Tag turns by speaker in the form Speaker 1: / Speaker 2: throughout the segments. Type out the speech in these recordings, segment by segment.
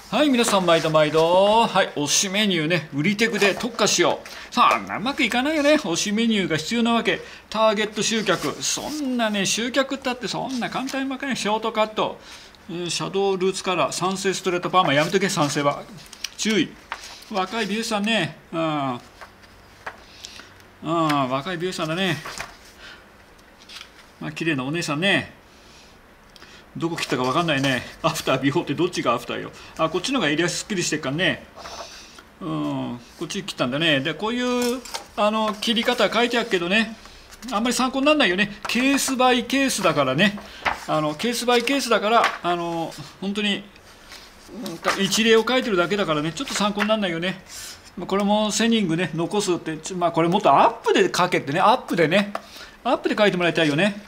Speaker 1: はい、皆さん毎度毎度。はい、推しメニューね、売りテクで特化しよう。さあ、うまくいかないよね。推しメニューが必要なわけ。ターゲット集客。そんなね、集客ったってそんな簡単に負けない。ショートカット。シャドウルーツカラー。酸性ストレートパーマ。やめとけ、酸性は。注意。若い美容師さんね。若い美容師さんだね。まあ、綺麗なお姉さんね。どこ切ったか分かんないね。アフター、ビフォーってどっちがアフターよ。あ、こっちの方が襟足すっきりしてっからね。こっち切ったんだね。で、こういう切り方書いてあるけどね、あんまり参考にならないよね。ケースバイケースだからね。ケースバイケースだから、本当に一例を書いてるだけだからね、ちょっと参考にならないよね。これもセニングね、残すって、まあ、これもっとアップで書けってね、アップで書いてもらいたいよね。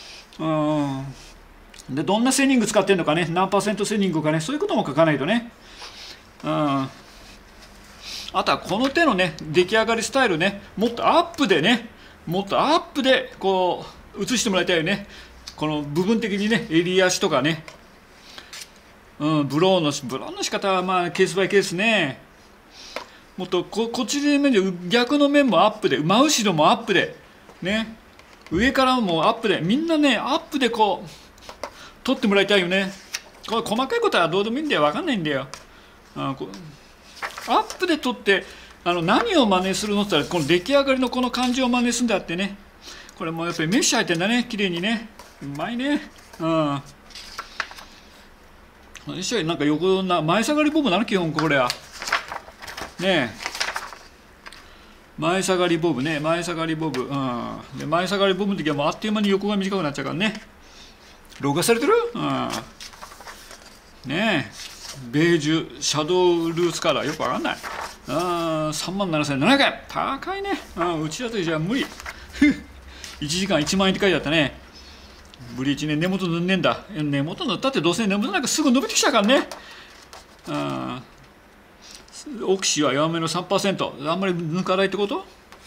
Speaker 1: でどんなセニング使ってるのかね、何%セニングかね、そういうことも書かないとね。あとはこの手のね、出来上がりスタイルね、もっとアップでこう映してもらいたいよね。この部分的にね、襟足とかね、ブローの仕方はまあケースバイケースね。もっとこっちで面で逆の面もアップで、真後ろもアップでね、上からもアップで、みんなねアップでこう取ってもらいたいよね。これ細かいことはどうでもいいんだよ、分かんないんだよ。アップで取って何を真似するのって言ったら、この出来上がりのこの感じを真似するんだってね。これもやっぱりメッシュ入ってんだね、綺麗にね。うまいね。メッシュなんか横な前下がりボブなの基本これは。ねえ。前下がりボブね、前下がりボブ。で前下がりボブの時はもうあっという間に横が短くなっちゃうからね。録画されてる？ねえ、ベージュ、シャドウルーツカラー、よくわかんない。37,700円。高いね。うちだとじゃ無理。1時間1万円って書いてあったね。ブリーチね、根元塗んねえんだ。根元塗ったってどうせ根元なんかすぐ伸びてきちゃうからね。オキシは弱めの 3%。あんまり抜かないってこと？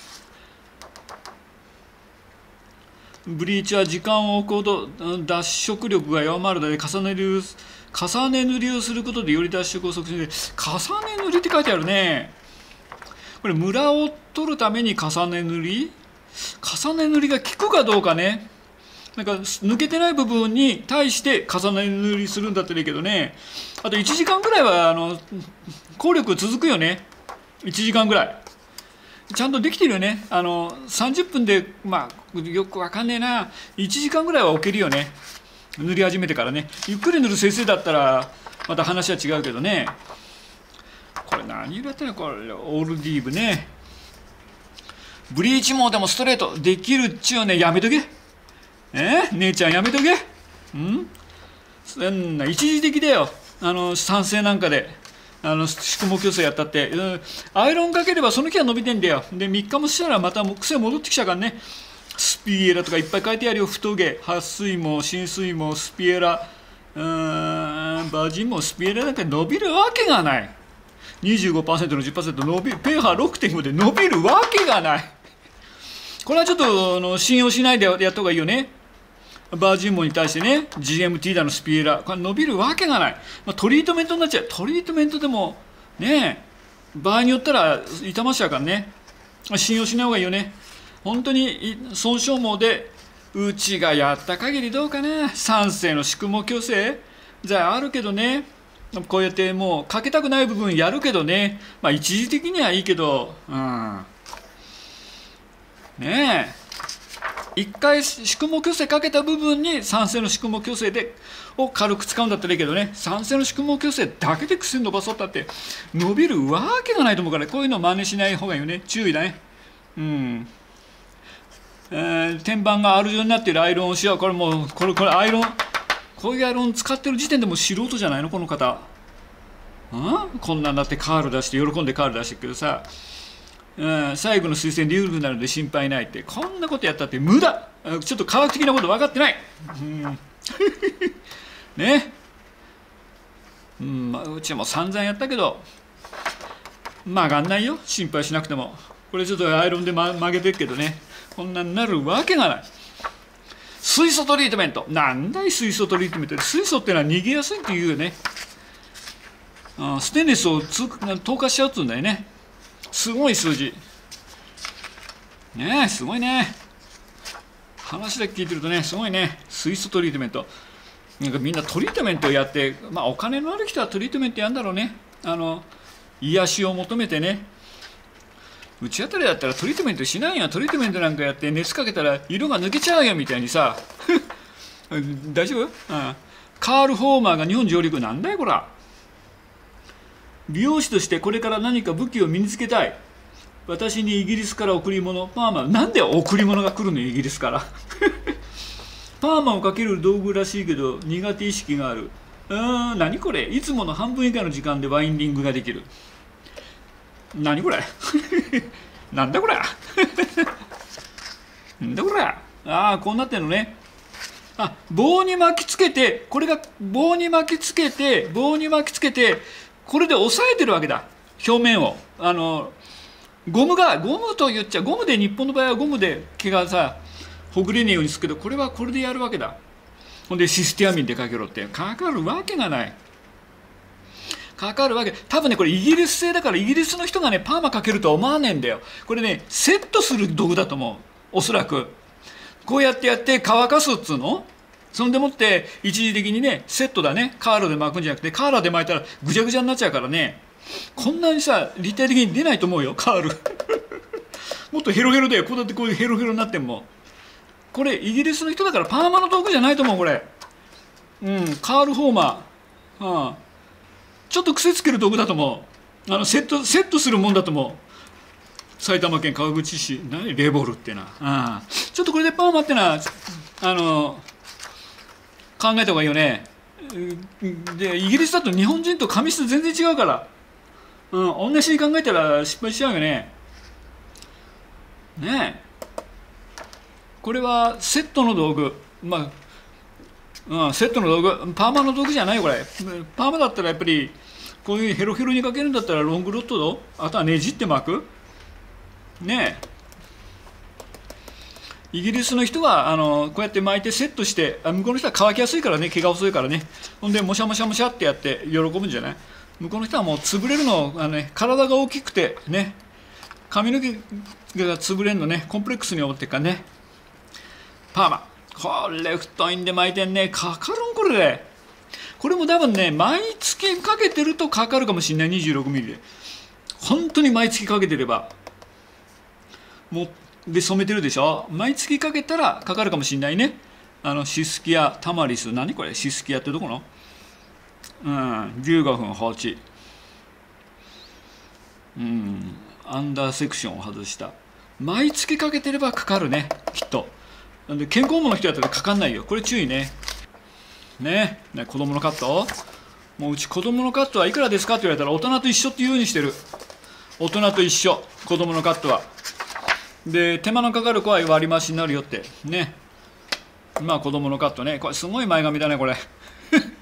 Speaker 1: ブリーチは時間を置くほど脱色力が弱まるので重ね塗りをすることでより脱色を促進する。重ね塗りって書いてあるね。これムラを取るために重ね塗りが効くかどうかね。なんか抜けてない部分に対して重ね塗りするんだったらいいけどね。あと1時間ぐらいは効力続くよね。1時間ぐらいちゃんとできてるよね。30分でまあよくわかんねえな、1時間ぐらいは置けるよね、塗り始めてからね。ゆっくり塗る先生だったらまた話は違うけどね。これ何色やってんの、これオールディーブね。ブリーチもでもストレートできるっちゅうね、やめとけ。姉ちゃんやめとけ。一時的だよ、酸性なんかで宿毛矯正やったって、アイロンかければその日は伸びてんだよ。で3日もしたらまた癖戻ってきちゃうからね。スピエラとかいっぱい書いてあるよ。太毛、撥水毛、浸水毛、スピエラ、バジン毛、スピエラなんか伸びるわけがない。25% の 10% 伸びる、ペーハー 6.5 で伸びるわけがない。これはちょっと信用しないでやった方がいいよね。バージン毛に対してね、 GMT だのスピエラ、これ伸びるわけがない。トリートメントになっちゃう。トリートメントでもね、場合によったら痛ましちゃうからね、信用しない方がいいよね。本当に損傷毛で、うちがやった限りどうかな。酸性の宿毛矯正じゃあるけどね、こうやってもうかけたくない部分やるけどね、一時的にはいいけど、ねえ、一回宿毛矯正かけた部分に酸性の宿毛矯正を軽く使うんだったらいいけどね、酸性の宿毛矯正だけで癖伸ばそうったって伸びるわけがないと思うから、こういうの真似しない方がいいよね。注意だね。天板が R 状になっているアイロンをしよう。これもうこれアイロン、こういうアイロン使ってる時点でもう素人じゃないのこの方。こんなんだってカール出して喜んでカール出してるけどさ、最後の推薦で有利になるので心配ないって、こんなことやったって無駄。ちょっと科学的なこと分かってない。ね。うちも散々やったけど曲がんないよ、心配しなくても。これちょっとアイロンで曲げてるけどね、こんなになるわけがない。水素トリートメント、なんだい水素トリートメント。水素ってのは逃げやすいって言うよね。 ステンレスを透過しちゃうっていうんだよね。すごい数字ね。すごいね。話だけ聞いてるとね、すごいね。水素トリートメント、なんかみんなトリートメントをやって、まあお金のある人はトリートメントやるんだろうね。癒しを求めてね。うちあたりだったらトリートメントしないや。トリートメントなんかやって熱かけたら色が抜けちゃうよみたいにさ大丈夫？カール・ホーマーが日本上陸。なんだよこら。美容師としてこれから何か武器を身につけたい。私にイギリスから贈り物。パーマ。なんで贈り物が来るのイギリスからパーマをかける道具らしいけど苦手意識がある。何これ。いつもの半分以下の時間でワインディングができる。何これなんだこれなんだこれ。こうなってんのね。棒に巻きつけて、これが棒に巻きつけてこれで押さえてるわけだ、表面を。ゴムと言っちゃ、ゴムで、日本の場合はゴムで毛がさほぐれねえようにするけど、これはこれでやるわけだ。ほんでシステアミンでかけろって。かかるわけがない。かかるわけ。多分ねこれイギリス製だから、イギリスの人がねパーマかけるとは思わねえんだよ。これねセットする道具だと思う、おそらく。こうやって乾かすっつうの。そんでもって一時的にねセットだね。カールで巻くんじゃなくて、カーラーで巻いたらぐちゃぐちゃになっちゃうからね。こんなにさ立体的に出ないと思うよカールもっとヘロヘロだよ。こうやってこういうヘロヘロになっても。これイギリスの人だからパーマの道具じゃないと思うこれ。カール・ホーマー、ちょっと癖つける道具だと思う。セットするもんだと思う。埼玉県川口市、何レボルってな。ちょっとこれでパーマってのは考えた方がいいよね。でイギリスだと日本人と髪質全然違うから、同じに考えたら失敗しちゃうよね。ねえ、これはセットの道具。セットの道具。パーマの道具じゃないよこれ。パーマだったらやっぱりこういうヘロヘロにかけるんだったらロングロッドと、あとはねじって巻くねえ。イギリスの人はこうやって巻いてセットして、向こうの人は乾きやすいからね、毛が細いからね。ほんでもしゃもしゃもしゃってやって喜ぶんじゃない。向こうの人はもう潰れるの、体が大きくてね、髪の毛が潰れるのねコンプレックスに思ってるからね。パーマこれ太いんで巻いてんね。かかるんこれで。これも多分ね毎月かけてるとかかるかもしれない。26ミリで本当に毎月かけてればもうで染めてるでしょ。毎月かけたらかかるかもしれないね。シスキアタマリス。何これシスキアってどこの。15分放置。アンダーセクションを外した。毎月かけてればかかるねきっと。なんで健康毛の人やったらかかんないよ。これ注意ね。ね子供のカット。もううち子供のカットはいくらですかって言われたら大人と一緒っていうようにしてる。大人と一緒子供のカットは。で手間のかかる子は割増しになるよってね。子供のカットね。これすごい前髪だねこれ